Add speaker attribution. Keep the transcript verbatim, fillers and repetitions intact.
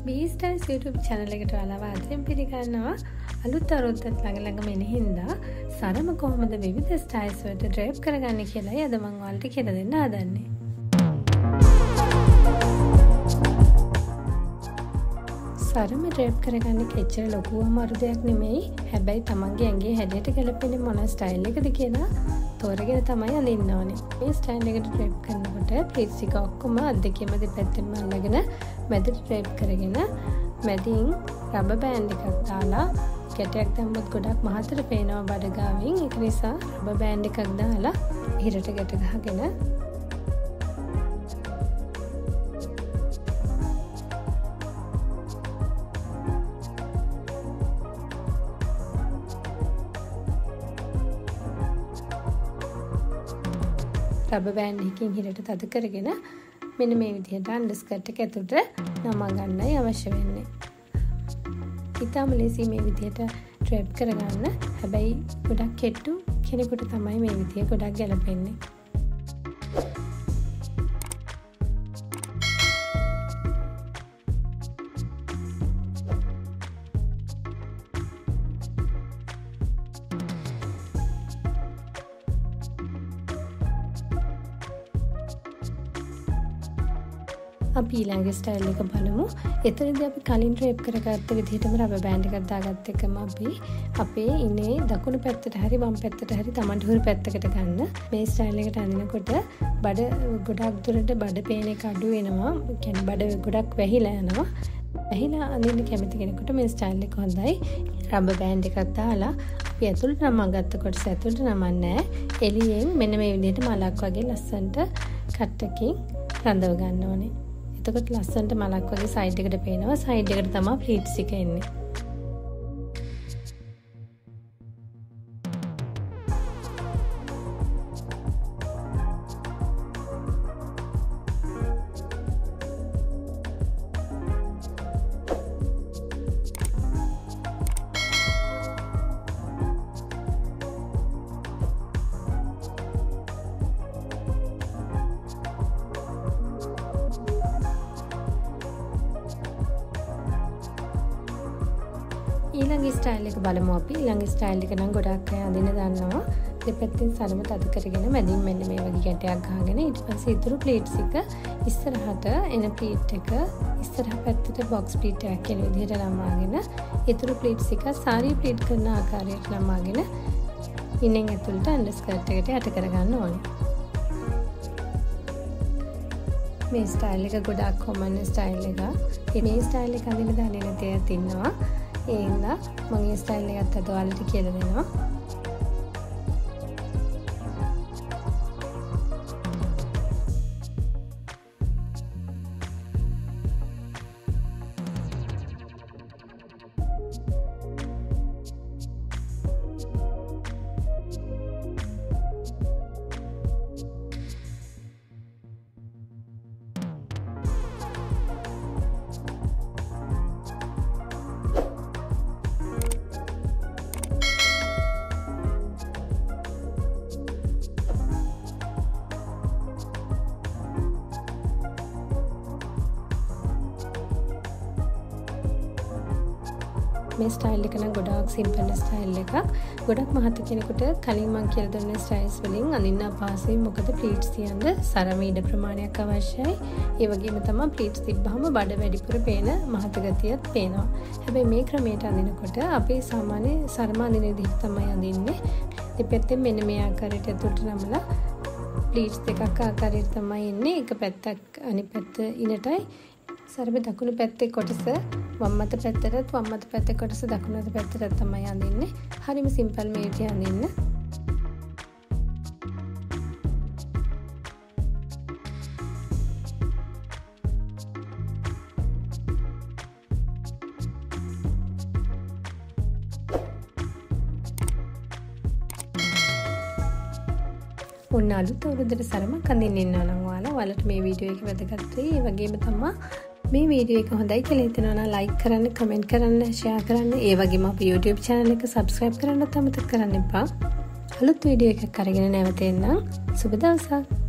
Speaker 1: B-Styles YouTube channel එකට ඔයාලව ආදරෙන් පිළිගන්නවා. අලුත් අවුරුද්දත් ළඟ ළඟම එන හින්දා සරම කොහොමද විවිධ ස්ටයිල්ස් වලට ඩ්‍රේප් කරගන්නේ කියලායි අද මම ඔයාලට කියලා දෙන්න හදන්නේ. සරම ඩ්‍රේප් කරගන්න කෙච්චර ලොකු අමාරු දෙයක් නෙමෙයි. හැබැයි තමන්ගේ ඇඟේ හැඩයට ගැලපෙන මොන ස්ටයිල් එකද කියලා තෝරගෙන තමයි අඳින්න ඕනේ. මේ ස්ටයිල් එකට ඩ්‍රේප් කරනකොට ප්ලීට්ස් ටික ඔක්කොම අත් දෙකෙම දෙපැත්තෙන්ම අල්ලගෙන මැදට ඩ්‍රේප් කරගෙන මැදින් රබර් බෑන්ඩ් එකක් දාලා කැටයක් දැම්මොත් ගොඩක් මහතට පේනවා බඩ ගාවින්. ඒක නිසා රබර් බෑන්ඩ් එකක් දාලා ඉරට ගැට ගහගෙන රබර් බෑන්ඩ් එකකින් හිරට තද කරගෙන මෙන්න මේ විදිහට අන්ඩර්ස්කර්ට් එක ඇතුළට නමා ගන්නයි අවශ්‍ය වෙන්නේ. ඉතාලම ලේසි මේ විදිහට ඩ්‍රේප් කරගන්න. හැබැයි ගොඩක් කෙට්ටු කෙනෙකුට තමයි මේ විදිහ ගොඩක් ගැලපෙන්නේ. අපි ඊළඟ ස්ටයිල් එක බලමු. එතනදී අපි කලින් ඩ්‍රේප් කරගත්ත විදිහටම රබර් බෑන්ඩ් එකක් දාගත්ත එකම අපි අපේ ඉනේ දකුණු පැත්තට හරි වම් පැත්තට හරි තමන්ට හුරු පැත්තකට ගන්න. මේ ස්ටයිල් එකට අඳිනකොට බඩ ගොඩක් දුරට බඩ පේන එක අඩු වෙනවා. කියන්නේ බඩ ගොඩක් වැහිලා යනවා. වැහිලා අඳින්න කැමති කෙනෙකුට මේ ස්ටයිල් එක හොඳයි. රබර් බෑන්ඩ් එකක් දාලා අපි ඇතුළට නමගත්ත කොටස ඇතුළට නමන්නේ එළියෙන් මෙන්න මේ විදිහට මලක් වගේ ලස්සනට කට් එකකින් රඳව ගන්න ඕනේ. එතකොට ලස්සනට මලක් වගේ සයිඩ් එකට පේනවා. සයිඩ් එකට තමයි ප්ලීට්ස් එක එන්නේ. ඊළඟ ස්ටයිල් එක බලමු අපි. ඊළඟ ස්ටයිල් එක නම් ගොඩක් අය අඳින්න දන්නවා. දෙපැත්තෙන් සරම තද කරගෙන මැදින් මෙන්න මේ වගේ ගැටයක් ගහගෙන ඊට පස්සේ ඉතුරු ප්ලීට්ස් එක ඉස්සරහට එන ප්ලීට් එක ඉස්සරහ පැත්තට බොක්ස් ප්ලීට් එකක් කියන විදිහට නමාගෙන ඉතුරු ප්ලීට්ස් එක සාරි ප්ලීට් කරන ආකාරයට නමාගෙන ඉන්නෙන් ඇතුළට අන්ඩර්ස්කර්ට් එකට යට කරගන්න ඕනේ. මේ ස්ටයිල් එක ගොඩක් කොමන් ස්ටයිල් එකක්. මේ ස්ටයිල් එක අඳින්න දන්නේ නැති අයත් ඉන්නවා. ඒ හින්දා මම මේ ස්ටයිල් එකත් අද ඔයාලට කියලා දෙනවා. මේ ස්ටයිල් එක නම් ගොඩාක් සිම්පල් ස්ටයිල් එකක්. ගොඩක් මහත් කෙනෙකුට කලින් මම කියලා දුන්න ස්ටයිල්ස් වලින් අඳින්න අපහසුයි. මොකද ප්ලීට්ස් තියන්න සරම ඉඩ ප්‍රමාණයක් අවශ්‍යයි. ඒ වගේම තමයි ප්ලීට්ස් තිබ්බහම බඩ වැඩිපුර පේන මහත ගතියක් පේනවා. හැබැයි මේ ක්‍රමයට අඳිනකොට අපි සාමාන්‍ය සරම අඳින විදිහට තමයි අඳින්නේ. දෙපැත්තෙන් මෙන්න මේ ආකාරයට ඇතුළට නමලා ප්ලීට්ස් දෙකක් ආකාරයට තමයි එන්නේ. එක පැත්තක් අනිත් පැත්ත ඉනටයි සරම දකුණු පැත්තේ කොටස වම් අත පැත්තටත් වම් අත පැත්තේ කොටස දකුණු අත පැත්තටත් තමයි අඳින්නේ. හරිම සිම්පල් මේ විදිහට අඳින්න. ඔන්න අලුත් අවුරුද්දට සරමක් අඳින්න ඉන්නවා නම් ඔයාලා ඔයාලට මේ වීඩියෝ එක වැදගත් වෙයි. ඒ වගේම තමයි මේ වීඩියෝ එක හොඳයි කියලා හිතනවා නම් ලයික් කරන්න, කමෙන්ට් කරන්න, ෂෙයා කරන්න. ඒ වගේම අපේ YouTube channel එක subscribe කරන්නත් අමතක කරන්න එපා. අලුත් වීඩියෝ එකක් අරගෙන නැවත එන්නම්. සුබ දවසක්.